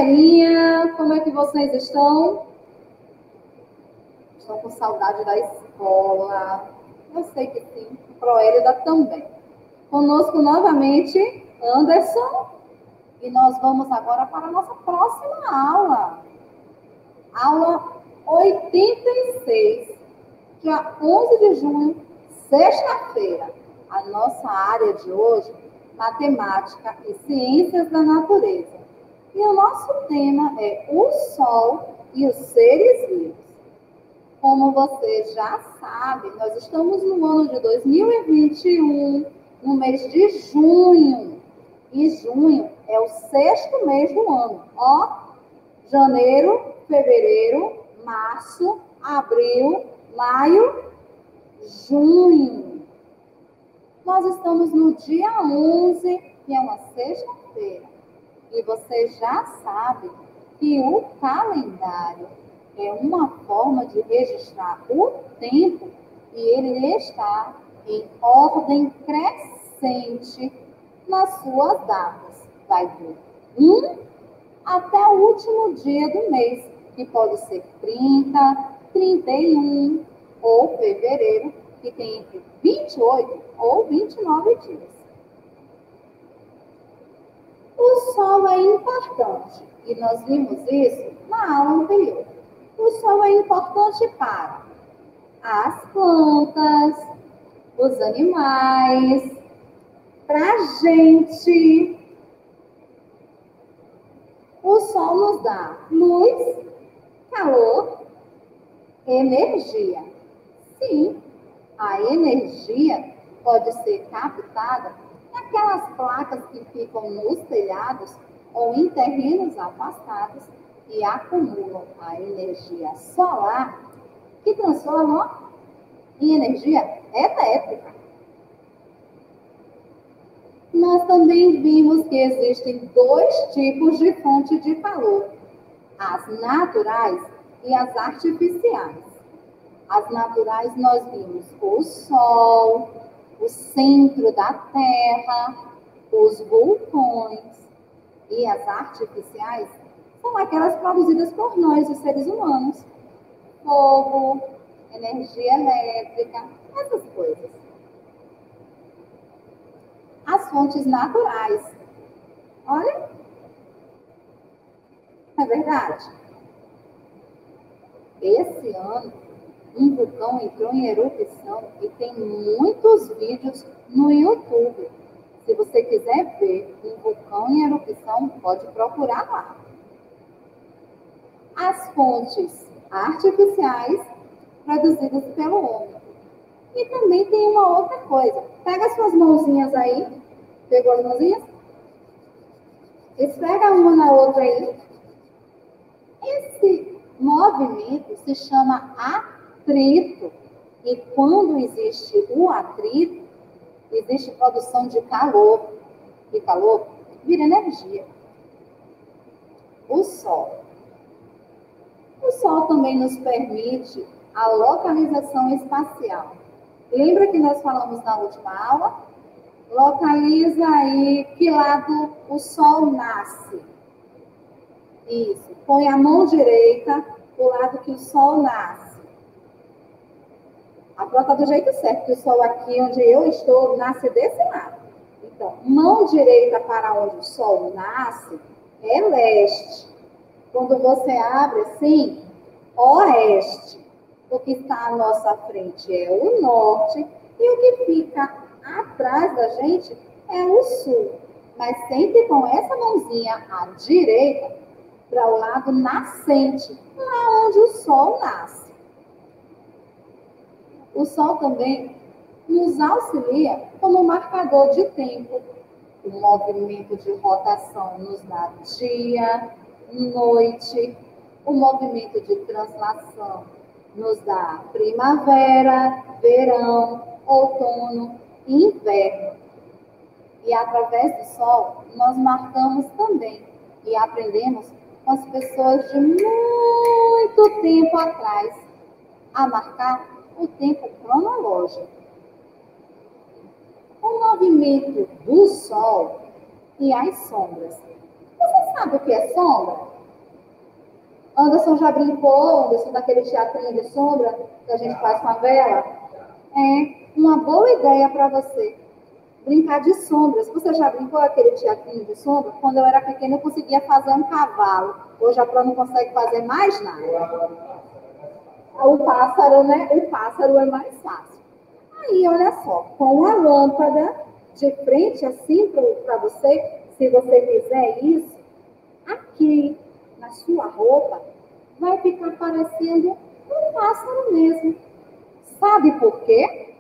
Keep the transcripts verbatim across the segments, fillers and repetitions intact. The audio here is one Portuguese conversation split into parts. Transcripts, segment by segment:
galerinha, como é que vocês estão? Estão com saudade da escola? Eu sei que sim, o Proélida também. Conosco novamente, Anderson, e nós vamos agora para a nossa próxima aula. Aula oitenta e seis, dia onze de junho, sexta-feira. A nossa área de hoje, matemática e ciências da natureza. E o nosso tema é o Sol e os seres vivos. Como você já sabe, nós estamos no ano de dois mil e vinte e um, no mês de junho. E junho é o sexto mês do ano. Ó, janeiro, fevereiro, março, abril, maio, junho. Nós estamos no dia onze, que é uma sexta-feira. E você já sabe que o calendário é uma forma de registrar o tempo e ele está em ordem crescente nas suas datas. Vai do um até o último dia do mês, que pode ser trinta, trinta e um ou fevereiro, que tem entre vinte e oito ou vinte e nove dias. O Sol é importante, e nós vimos isso na aula anterior. O Sol é importante para as plantas, os animais, para a gente. O Sol nos dá luz, calor, energia. Sim, a energia pode ser captada naquelas placas que ficam nos telhados ou em terrenos afastados e acumulam a energia solar, que transformam em energia elétrica. Nós também vimos que existem dois tipos de fonte de calor, as naturais e as artificiais. As naturais nós vimos o Sol, o centro da Terra, os vulcões. E as artificiais são aquelas produzidas por nós, os seres humanos. Fogo, energia elétrica, essas coisas. As fontes naturais. Olha, é verdade. Esse ano, um vulcão entrou em erupção e tem muitos vídeos no YouTube. Se você quiser ver um vulcão em erupção, pode procurar lá. As fontes artificiais produzidas pelo homem. E também tem uma outra coisa. Pega as suas mãozinhas aí. Pegou as mãozinhas? Esfrega uma na outra aí. Esse movimento se chama atrito. E quando existe o atrito, existe produção de calor. E calor vira energia. O Sol. O Sol também nos permite a localização espacial. Lembra que nós falamos na última aula? Localiza aí que lado o Sol nasce. Isso. Põe a mão direita do lado que o Sol nasce. A prova do jeito certo, que o Sol aqui onde eu estou nasce desse lado. Então, mão direita para onde o Sol nasce é leste. Quando você abre assim, oeste. O que está à nossa frente é o norte e o que fica atrás da gente é o sul. Mas sempre com essa mãozinha à direita para o lado nascente, lá onde o Sol nasce. O Sol também nos auxilia como marcador de tempo. O movimento de rotação nos dá dia, noite. O movimento de translação nos dá primavera, verão, outono e inverno. E através do Sol, nós marcamos também e aprendemos com as pessoas de muito tempo atrás a marcar o tempo cronológico. O movimento do Sol e as sombras. Você sabe o que é sombra? Anderson já brincou, Anderson, daquele teatrinho de sombra que a gente faz com a vela? É uma boa ideia para você brincar de sombras. Você já brincou aquele teatrinho de sombra? Quando eu era pequena, eu conseguia fazer um cavalo. Hoje a Pro não consegue fazer mais nada. O pássaro, né? O pássaro é mais fácil. Aí, olha só, com a lâmpada de frente assim para você, se você fizer isso, aqui na sua roupa, vai ficar parecendo um pássaro mesmo. Sabe por quê?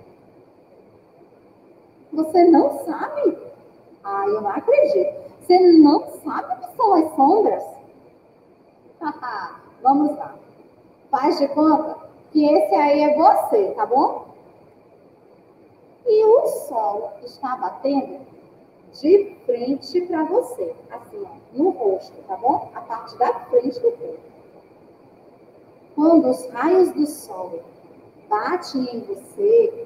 Você não sabe? Ah, eu não acredito. Você não sabe o que são as sombras? Vamos lá. Faz de conta que esse aí é você, tá bom? E o sol está batendo de frente para você, assim, ó, no rosto, tá bom? A parte da frente do corpo. Quando os raios do sol batem em você,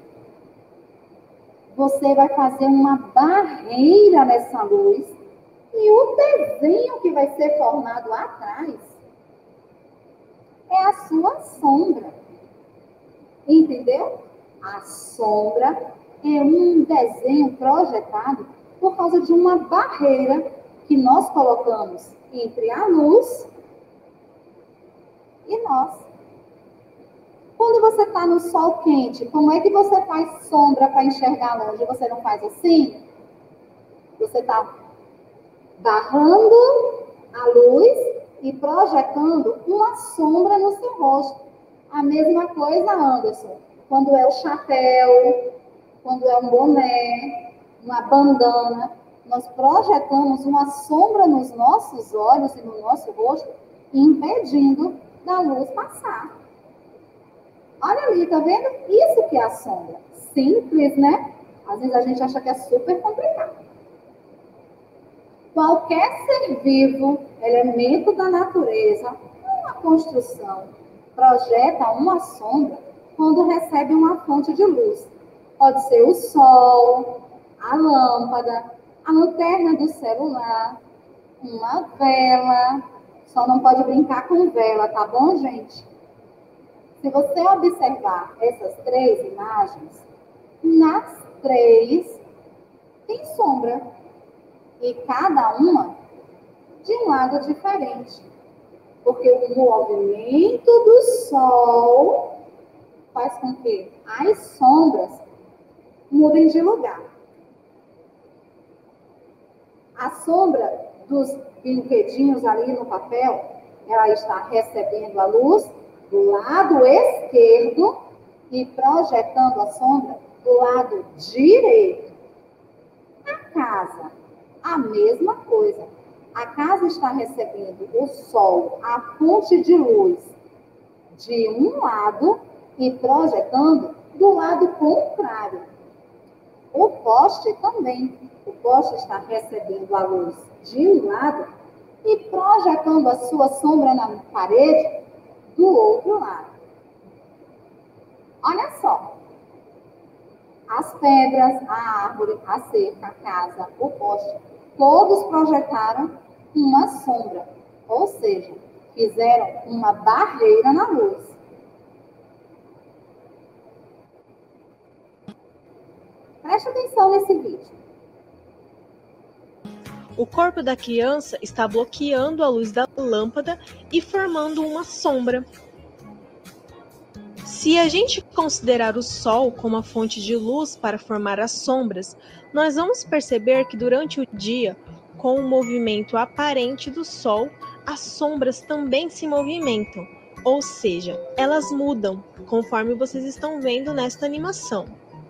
você vai fazer uma barreira nessa luz e o desenho que vai ser formado atrás é a sua sombra. Entendeu? A sombra é um desenho projetado por causa de uma barreira que nós colocamos entre a luz e nós. Quando você está no sol quente, como é que você faz sombra para enxergar longe? Você não faz assim? Você está barrando a luz e projetando uma sombra no seu rosto. A mesma coisa, Anderson, quando é o chapéu, quando é um boné, uma bandana, nós projetamos uma sombra nos nossos olhos e no nosso rosto, impedindo da luz passar. Olha ali, tá vendo? Isso que é a sombra. Simples, né? Às vezes a gente acha que é super complicado. Qualquer ser vivo, elemento da natureza, uma construção, projeta uma sombra quando recebe uma fonte de luz. Pode ser o sol, a lâmpada, a lanterna do celular, uma vela. Só não pode brincar com vela, tá bom, gente? Se você observar essas três imagens, nas três tem sombra. E cada uma de um lado diferente. Porque o movimento do sol faz com que as sombras mudem de lugar. A sombra dos brinquedinhos ali no papel, ela está recebendo a luz do lado esquerdo e projetando a sombra do lado direito. A casa, a mesma coisa. A casa está recebendo o sol, a fonte de luz, de um lado e projetando do lado contrário. O poste também. O poste está recebendo a luz de um lado e projetando a sua sombra na parede do outro lado. Olha só. As pedras, a árvore, a cerca, a casa, o poste, todos projetaram uma sombra. Ou seja, fizeram uma barreira na luz. Preste atenção nesse vídeo. O corpo da criança está bloqueando a luz da lâmpada e formando uma sombra. Se a gente considerar o sol como a fonte de luz para formar as sombras, nós vamos perceber que durante o dia, com o movimento aparente do sol, as sombras também se movimentam, ou seja, elas mudam, conforme vocês estão vendo nesta animação.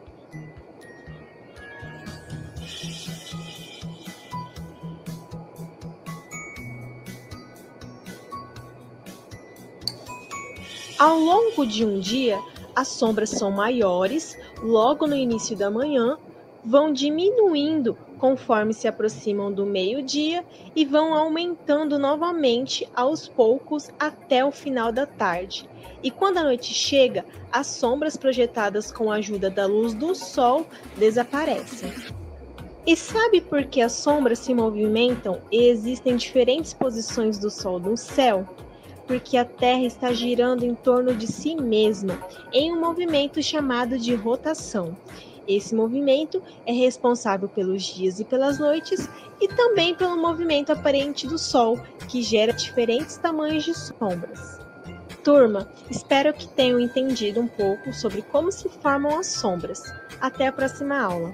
Ao longo de um dia, as sombras são maiores, logo no início da manhã, vão diminuindo conforme se aproximam do meio-dia e vão aumentando novamente aos poucos até o final da tarde. E quando a noite chega, as sombras projetadas com a ajuda da luz do sol desaparecem. E sabe por que as sombras se movimentam e existem diferentes posições do sol no céu? porque a Terra está girando em torno de si mesma, em um movimento chamado de rotação. Esse movimento é responsável pelos dias e pelas noites e também pelo movimento aparente do Sol, que gera diferentes tamanhos de sombras. Turma, espero que tenham entendido um pouco sobre como se formam as sombras. Até a próxima aula.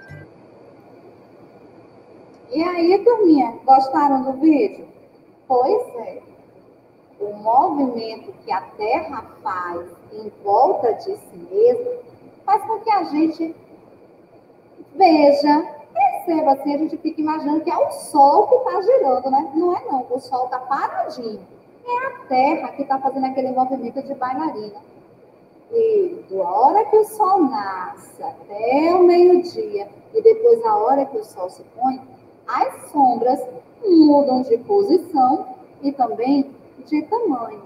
E aí, turminha, gostaram do vídeo? Pois é. O movimento que a Terra faz em volta de si mesma faz com que a gente veja, perceba assim, a gente fica imaginando que é o Sol que está girando, né? Não é não, o Sol está paradinho. É a Terra que está fazendo aquele movimento de bailarina. E da hora que o Sol nasce até o meio-dia e depois a hora que o Sol se põe, as sombras mudam de posição e também de tamanho.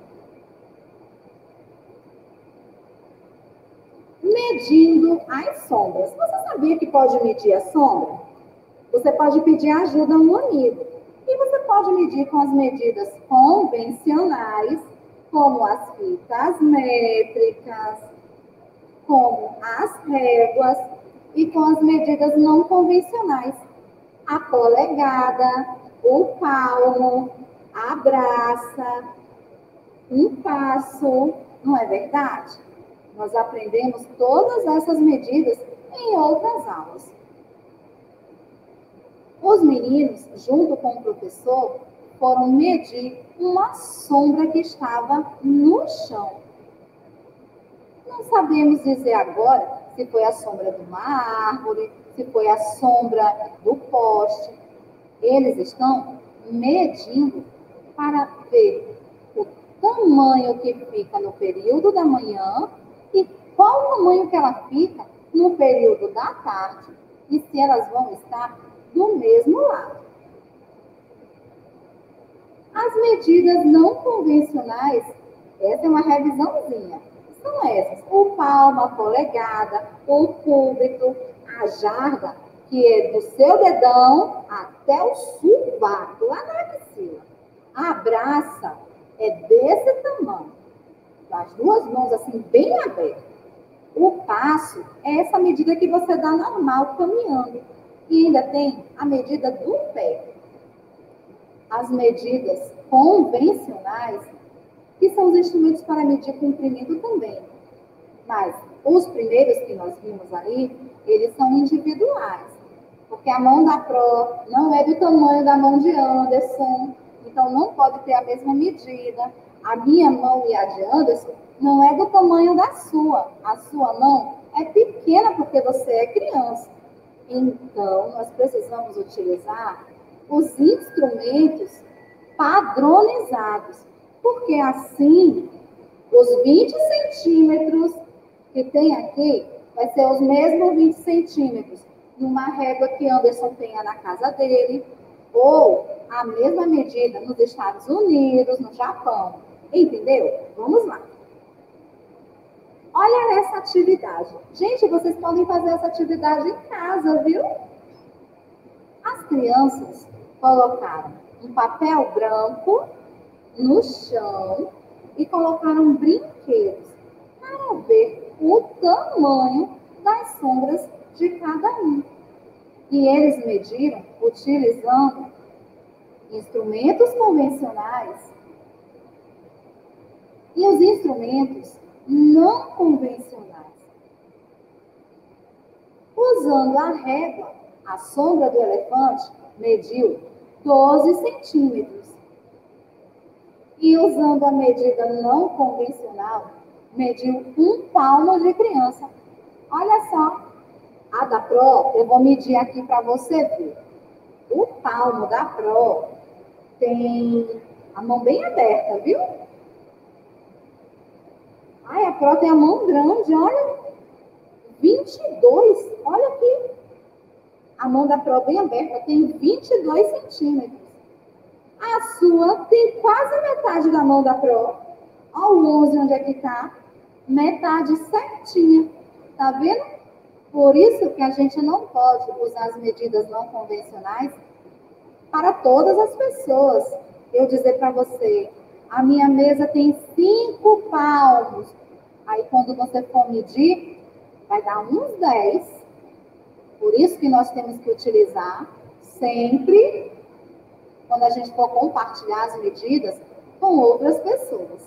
Medindo as sombras. Você sabia que pode medir a sombra? Você pode pedir ajuda a um amigo. E você pode medir com as medidas convencionais, como as fitas métricas, como as réguas, e com as medidas não convencionais. A polegada, o palmo, a braça, um passo, não é verdade? Nós aprendemos todas essas medidas em outras aulas. Os meninos, junto com o professor, foram medir uma sombra que estava no chão. Não sabemos dizer agora se foi a sombra de uma árvore, se foi a sombra do poste. Eles estão medindo para ver o tamanho que fica no período da manhã e qual o tamanho que ela fica no período da tarde e se elas vão estar do mesmo lado. As medidas não convencionais, essa é uma revisãozinha, são essas: o palmo, a polegada, o cúbito, a jarda, que é do seu dedão até o sovaco, lá na axila. A braça é desse tamanho, as duas mãos assim bem abertas. O passo é essa medida que você dá normal caminhando. E ainda tem a medida do pé. As medidas convencionais, que são os instrumentos para medir comprimento também. Mas os primeiros que nós vimos ali, eles são individuais. Porque a mão da Pro não é do tamanho da mão de Anderson, então não pode ter a mesma medida. A minha mão e a de Anderson não é do tamanho da sua. A sua mão é pequena porque você é criança. Então, nós precisamos utilizar os instrumentos padronizados, porque assim, os vinte centímetros que tem aqui, vai ser os mesmos vinte centímetros numa régua que Anderson tenha na casa dele, ou a mesma medida nos Estados Unidos, no Japão. Entendeu? Vamos lá. Olha essa atividade. Gente, vocês podem fazer essa atividade em casa, viu? As crianças colocaram um papel branco no chão e colocaram brinquedos para ver o tamanho das sombras de cada um. E eles mediram utilizando instrumentos convencionais e os instrumentos não convencionais. Usando a régua, a sombra do elefante mediu doze centímetros. E usando a medida não convencional, mediu um palmo de criança. Olha só, a da Pro, eu vou medir aqui para você ver. O palmo da Pro tem a mão bem aberta, viu? Ai, a Pro tem a mão grande, olha. vinte e dois, olha aqui. A mão da Pro bem aberta tem vinte e dois centímetros. A sua tem quase metade da mão da Pro. Olha o onze onde é que tá. Metade certinha. Tá vendo? Por isso que a gente não pode usar as medidas não convencionais para todas as pessoas. Eu dizer para você, a minha mesa tem cinco palmos. Aí, quando você for medir, vai dar uns dez. Por isso que nós temos que utilizar sempre, quando a gente for compartilhar as medidas com outras pessoas.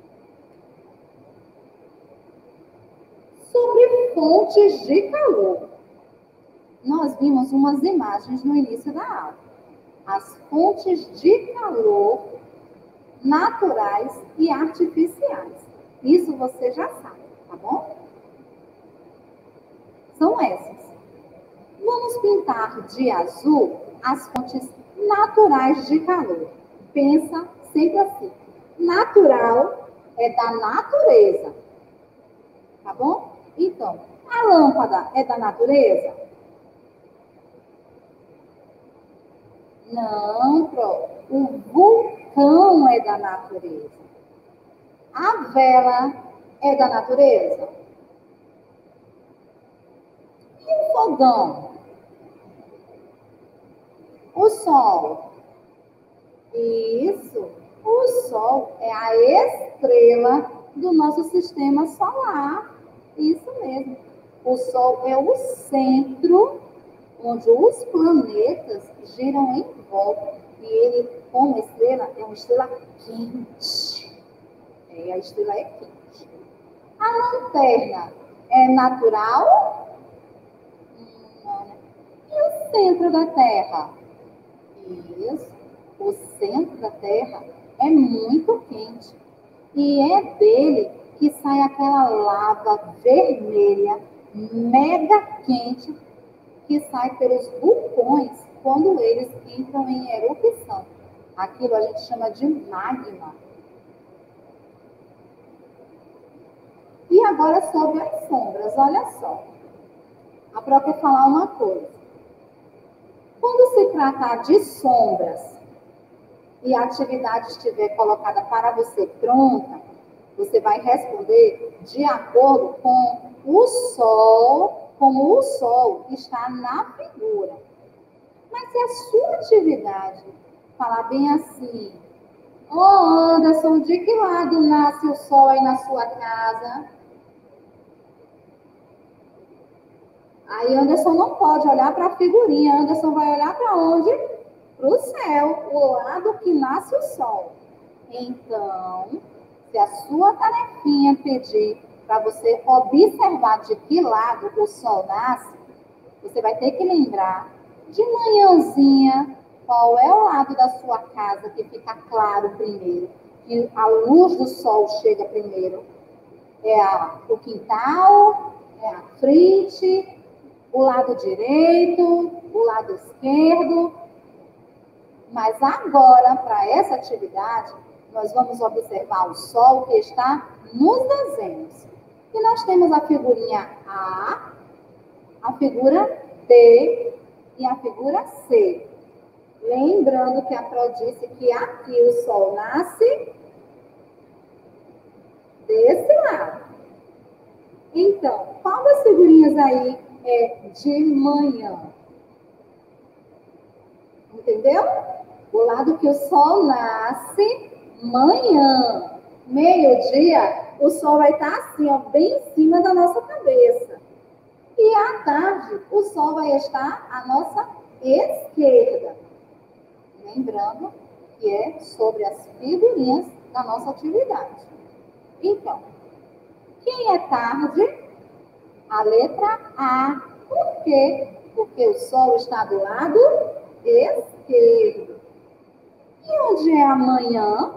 Sobre fontes de calor. Nós vimos umas imagens no início da aula. As fontes de calor naturais e artificiais. Isso você já sabe, tá bom? São essas. Vamos pintar de azul as fontes naturais de calor. Pensa sempre assim. Natural é da natureza. Tá bom? Então, a lâmpada é da natureza? Não, Pro. O vulcão é da natureza. A vela é da natureza? E o fogão? O sol? Isso. O sol é a estrela do nosso sistema solar. Isso mesmo. O sol é o centro onde os planetas giram em volta. E ele, como estrela, é uma estrela quente. É, a estrela é quente. A lanterna é natural? Não, né? E o centro da Terra? Isso. O centro da Terra é muito quente. E é dele que sai aquela lava vermelha, mega quente, que sai pelos vulcões quando eles entram em erupção. Aquilo a gente chama de magma. E agora sobre as sombras, olha só. A Pró quer falar uma coisa. Quando se tratar de sombras e a atividade estiver colocada para você pronta, você vai responder de acordo com o sol, como o sol está na figura. Mas se a sua atividade falar bem assim, ô oh, Anderson, de que lado nasce o sol aí na sua casa? Aí Anderson não pode olhar para a figurinha, Anderson vai olhar para onde? Para o céu, o lado que nasce o sol. Então, se a sua tarefinha pedir para você observar de que lado o sol nasce, você vai ter que lembrar de manhãzinha qual é o lado da sua casa que fica claro primeiro, que a luz do sol chega primeiro. É a, o quintal, é a frente, o lado direito, o lado esquerdo. Mas agora, para essa atividade, nós vamos observar o sol que está nos desenhos. E nós temos a figurinha A, a figura B e a figura C. Lembrando que a Pró disse que aqui o sol nasce desse lado. Então, qual das figurinhas aí é de manhã? Entendeu? O lado que o sol nasce, manhã. Meio-dia, o sol vai estar assim, ó, bem em cima da nossa cabeça. E à tarde, o sol vai estar à nossa esquerda. Lembrando que é sobre as figurinhas da nossa atividade. Então, quem é tarde? A letra A. Por quê? Porque o sol está do lado esquerdo. E onde é amanhã?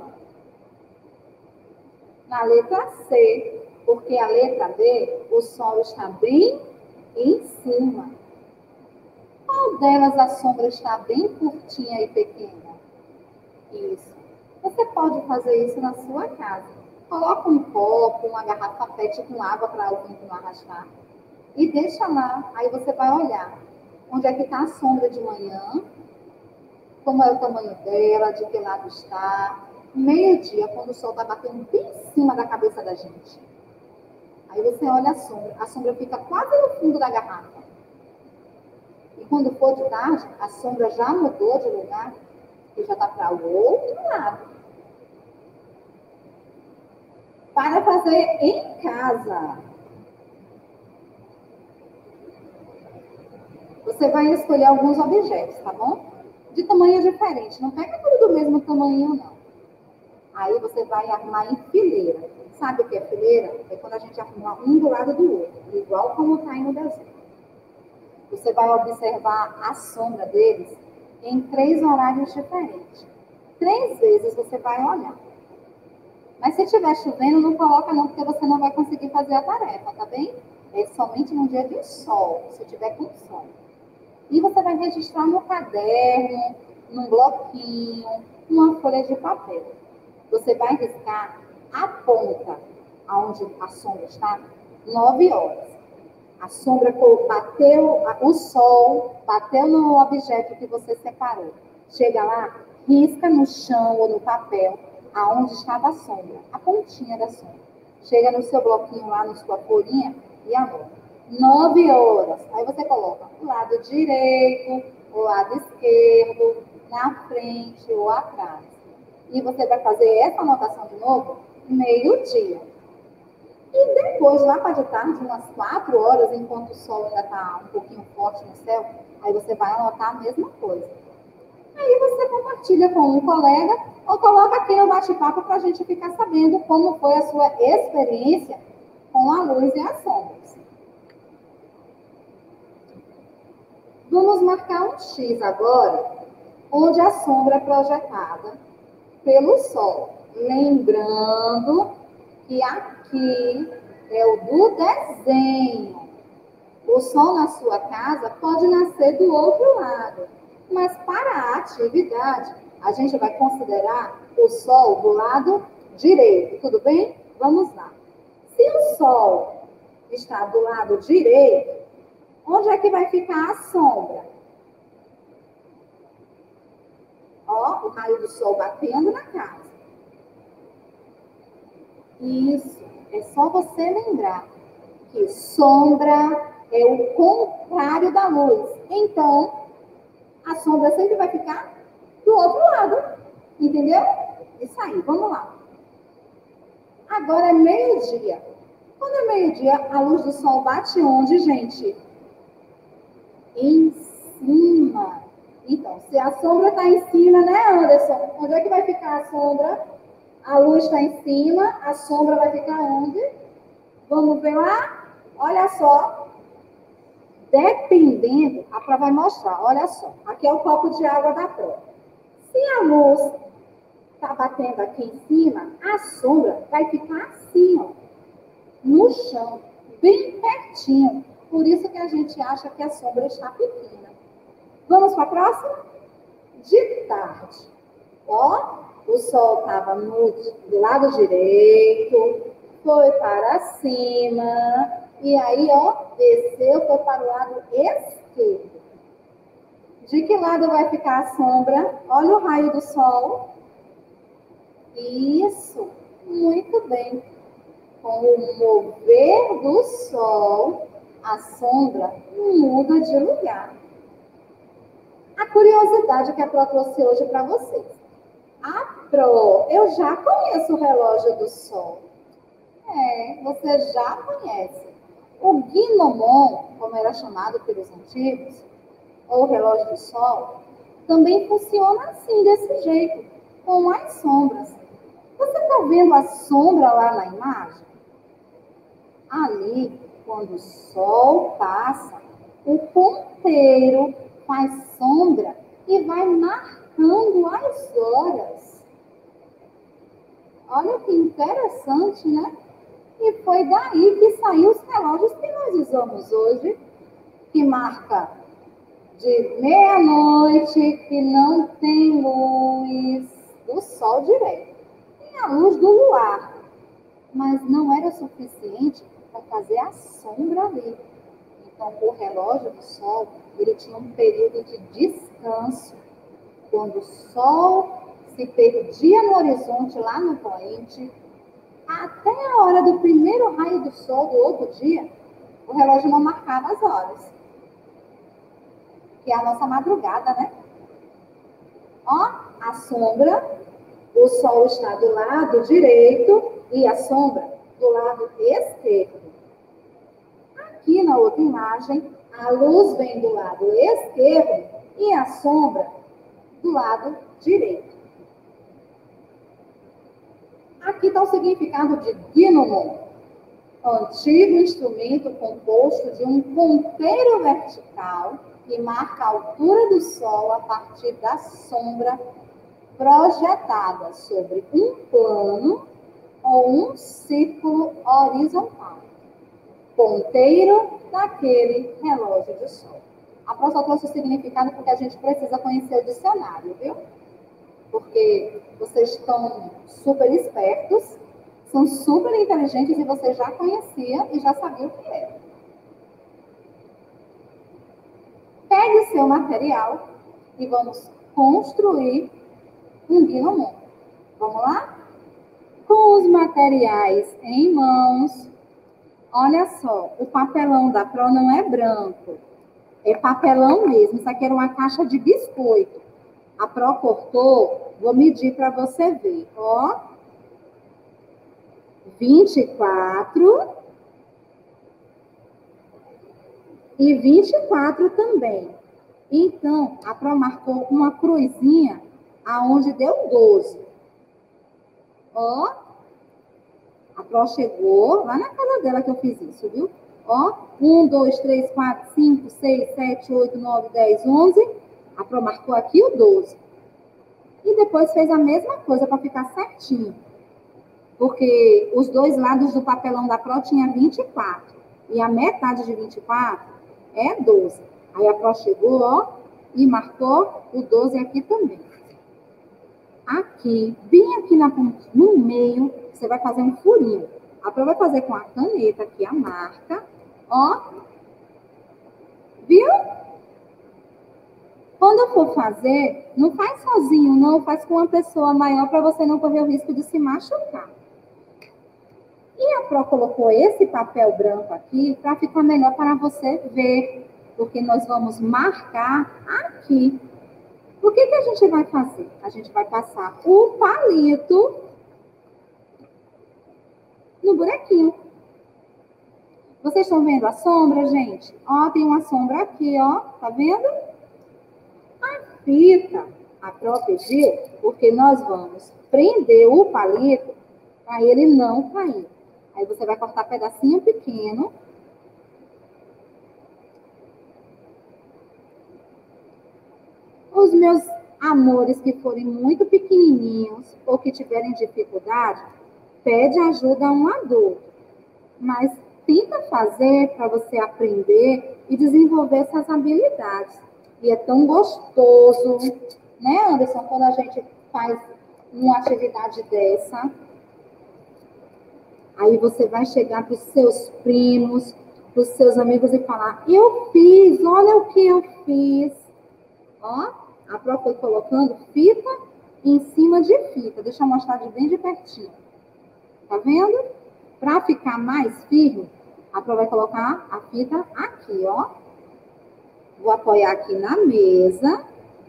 Na letra C. Porque a letra B, o sol está bem em cima. Qual delas a sombra está bem curtinha e pequena? Isso. Você pode fazer isso na sua casa. Coloca um copo, uma garrafa pet com água para o vento não arrastar. E deixa lá. Aí você vai olhar onde é que está a sombra de manhã, como é o tamanho dela, de que lado está. Meio-dia, quando o sol está batendo bem em cima da cabeça da gente. Aí você olha a sombra. A sombra fica quase no fundo da garrafa. E quando for de tarde, a sombra já mudou de lugar e já está para o outro lado. para fazer em casa. Você vai escolher alguns objetos, tá bom? De tamanho diferente. Não pega tudo do mesmo tamanho, não. Aí você vai arrumar em fileira. Sabe o que é fileira? É quando a gente arruma um do lado do outro, igual como está aí no desenho. Você vai observar a sombra deles em três horários diferentes. Três vezes você vai olhar. Mas se estiver chovendo, não coloca não, porque você não vai conseguir fazer a tarefa, tá bem? É somente no dia de sol, se tiver com sol. E você vai registrar no caderno, num bloquinho, numa folha de papel. Você vai riscar a ponta, onde a sombra está, nove horas. A sombra bateu, o sol bateu no objeto que você separou. Chega lá, risca no chão ou no papel, aonde estava a sombra, a pontinha da sombra. Chega no seu bloquinho lá, na sua folhinha, e anota. Nove horas. Aí você coloca o lado direito, o lado esquerdo, na frente ou atrás. E você vai fazer essa anotação de novo, meio-dia. E depois, lá para de tarde, umas quatro horas, enquanto o sol ainda está um pouquinho forte no céu, aí você vai anotar a mesma coisa. Aí você compartilha com um colega ou coloca aqui no bate-papo para a gente ficar sabendo como foi a sua experiência com a luz e as sombras. Vamos marcar um X agora, onde a sombra é projetada pelo sol. Lembrando que aqui é o do desenho. O sol na sua casa pode nascer do outro lado. Mas para a atividade, a gente vai considerar o sol do lado direito. Tudo bem? Vamos lá. Se o sol está do lado direito, onde é que vai ficar a sombra? Ó, o raio do sol batendo na casa. Isso. É só você lembrar que sombra é o contrário da luz. Então, a sombra sempre vai ficar do outro lado. Entendeu? Isso aí, vamos lá. Agora é meio-dia. Quando é meio-dia, a luz do sol bate onde, gente? Em cima. Então, se a sombra está em cima, né, Anderson? Onde é que vai ficar a sombra? A luz está em cima, a sombra vai ficar onde? Vamos ver lá? Olha só. Dependendo, a prova vai mostrar, olha só. Aqui é o copo de água da prova. Se a luz está batendo aqui em cima, a sombra vai ficar assim, ó, no chão, bem pertinho. Por isso que a gente acha que a sombra está pequena. Vamos para a próxima? De tarde. Ó, o sol estava do lado direito, foi para cima, e aí, ó, desceu, foi para o lado esquerdo. De que lado vai ficar a sombra? Olha o raio do sol. Isso, muito bem. Com o mover do sol, a sombra muda de lugar. A curiosidade que a Pro trouxe hoje para vocês. A Pro, eu já conheço o relógio do sol. É, você já conhece. O gnomon, como era chamado pelos antigos, ou relógio do sol, também funciona assim, desse jeito, com as sombras. Você está vendo a sombra lá na imagem? Ali, quando o sol passa, o ponteiro faz sombra e vai marcando as horas. Olha que interessante, né? E foi daí que saiu os relógios que nós usamos hoje, que marca de meia-noite, que não tem luz do sol direto. Tem a luz do luar, mas não era suficiente para fazer a sombra ali. Então, o relógio do sol, ele tinha um período de descanso. Quando o sol se perdia no horizonte, lá no poente, até a hora do primeiro raio do sol do outro dia, o relógio não marcava as horas. Que é a nossa madrugada, né? Ó, a sombra, o sol está do lado direito e a sombra do lado esquerdo. Aqui na outra imagem, a luz vem do lado esquerdo e a sombra do lado direito. Aqui está o significado de gnomon, antigo instrumento composto de um ponteiro vertical que marca a altura do Sol a partir da sombra projetada sobre um plano ou um círculo horizontal. Ponteiro daquele relógio de sol. A Pró só trouxe o significado porque a gente precisa conhecer o dicionário, viu? Porque vocês estão super espertos, são super inteligentes e você já conhecia e já sabia o que era. Pegue o seu material e vamos construir um gnomon. Vamos lá? Com os materiais em mãos. Olha só, o papelão da Pró não é branco. É papelão mesmo. Isso aqui era uma caixa de biscoito. A Pró cortou, vou medir para você ver. Ó, vinte e quatro e vinte e quatro também. Então, a Pró marcou uma cruzinha aonde deu doze. Ó, a Pró chegou lá na casa dela que eu fiz isso, viu? Ó, um, dois, três, quatro, cinco, seis, sete, oito, nove, dez, onze. A Pró marcou aqui o doze. E depois fez a mesma coisa para ficar certinho. Porque os dois lados do papelão da Pró tinha vinte e quatro. E a metade de vinte e quatro é doze. Aí a Pró chegou, ó, e marcou o doze aqui também. Aqui, bem aqui na, no meio, você vai fazer um furinho. A Pró vai fazer com a caneta aqui a marca. Ó. Viu? Quando for fazer, não faz sozinho, não. Faz com uma pessoa maior para você não correr o risco de se machucar. E a Pró colocou esse papel branco aqui para ficar melhor para você ver. Porque nós vamos marcar aqui. O que que a gente vai fazer? A gente vai passar o palito no buraquinho. Vocês estão vendo a sombra, gente? Ó, tem uma sombra aqui, ó. Tá vendo? A fita, a Pró pediu, porque nós vamos prender o palito para ele não cair. Aí você vai cortar pedacinho pequeno. Os meus amores que forem muito pequenininhos ou que tiverem dificuldade, pede ajuda a um adulto. Mas tenta fazer para você aprender e desenvolver essas habilidades. E é tão gostoso, né, Anderson, quando a gente faz uma atividade dessa. Aí você vai chegar para os seus primos, para os seus amigos e falar, eu fiz, olha o que eu fiz. Ó. A Pró foi colocando fita em cima de fita. Deixa eu mostrar de bem de pertinho. Tá vendo? Para ficar mais firme, a Pró vai colocar a fita aqui, ó. Vou apoiar aqui na mesa. Vou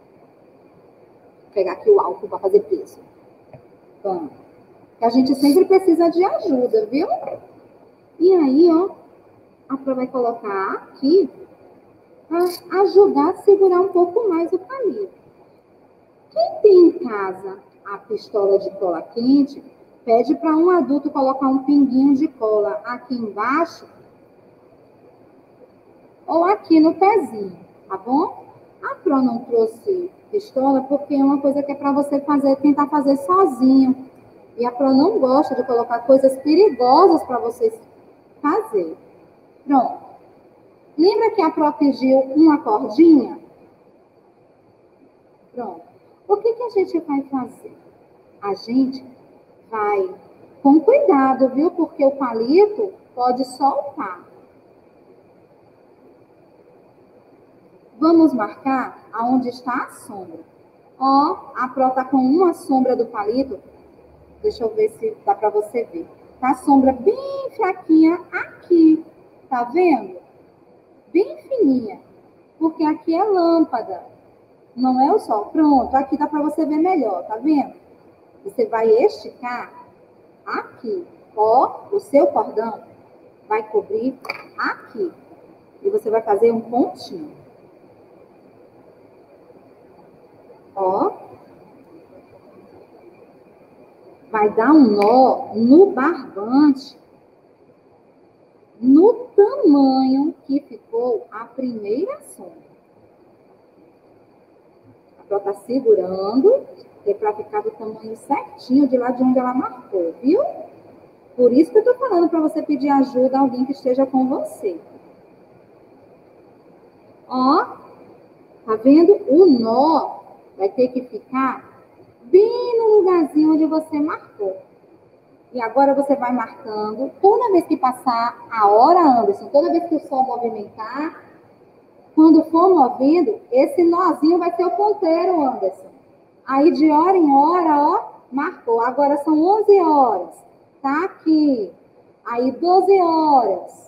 pegar aqui o álcool para fazer peso. Vamos. A gente sempre precisa de ajuda, viu? E aí, ó, a Pró vai colocar aqui para ajudar a segurar um pouco mais o palito. Quem tem em casa a pistola de cola quente, pede para um adulto colocar um pinguinho de cola aqui embaixo ou aqui no pezinho, tá bom? A Pró não trouxe pistola porque é uma coisa que é para você fazer, tentar fazer sozinho. E a Pró não gosta de colocar coisas perigosas para vocês fazer. Pronto. Lembra que a Pró pediu uma cordinha? Pronto. O que que a gente vai fazer? A gente vai com cuidado, viu? Porque o palito pode soltar. Vamos marcar aonde está a sombra. Ó, a Pró tá com uma sombra do palito. Deixa eu ver se dá para você ver. Tá a sombra bem fraquinha aqui. Tá vendo? Bem fininha, porque aqui é lâmpada, não é o sol. Pronto, aqui dá para você ver melhor, tá vendo? Você vai esticar aqui. Ó, o seu cordão vai cobrir aqui. E você vai fazer um pontinho. Ó. Vai dar um nó no barbante, no tamanho que ficou a primeira sombra. A Pro tá segurando, que é para ficar do tamanho certinho de lá de onde ela marcou, viu? Por isso que eu tô falando para você pedir ajuda a alguém que esteja com você. Ó, tá vendo? O nó vai ter que ficar bem no lugarzinho onde você marcou. E agora você vai marcando. Toda vez que passar a hora, Anderson, toda vez que o sol movimentar, quando for movendo, esse nozinho vai ser o ponteiro, Anderson. Aí de hora em hora, ó, marcou. Agora são onze horas. Tá aqui. Aí doze horas.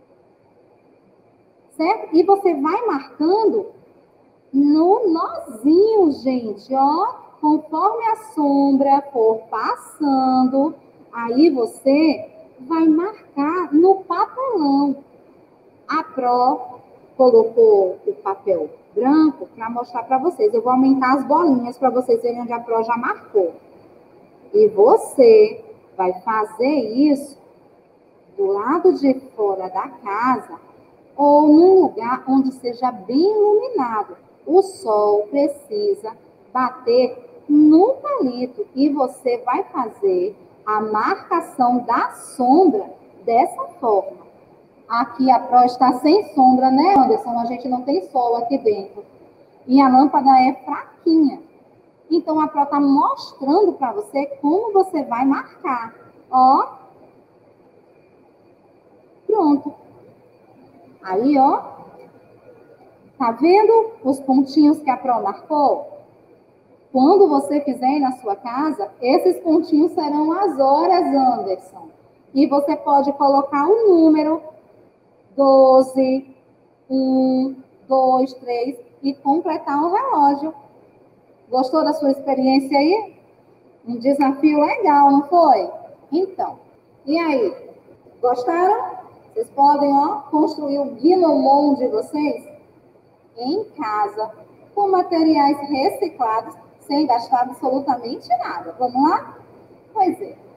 Certo? E você vai marcando no nozinho, gente, ó. Conforme a sombra for passando, aí você vai marcar no papelão. A Pro colocou o papel branco para mostrar para vocês. Eu vou aumentar as bolinhas para vocês verem onde a Pro já marcou. E você vai fazer isso do lado de fora da casa ou num lugar onde seja bem iluminado. O sol precisa bater no palito e você vai fazer a marcação da sombra dessa forma. Aqui a Pro está sem sombra, né, Anderson? A gente não tem sol aqui dentro. E a lâmpada é fraquinha. Então a Pro está mostrando para você como você vai marcar. Ó. Pronto. Aí, ó. Tá vendo os pontinhos que a Pro marcou? Quando você fizer na sua casa, esses pontinhos serão as horas, Anderson. E você pode colocar o número doze, um, dois, três e completar o relógio. Gostou da sua experiência aí? Um desafio legal, não foi? Então, e aí? Gostaram? Vocês podem, ó, construir o Gnomon de vocês em casa, com materiais reciclados, sem gastar absolutamente nada. Vamos lá? Pois é.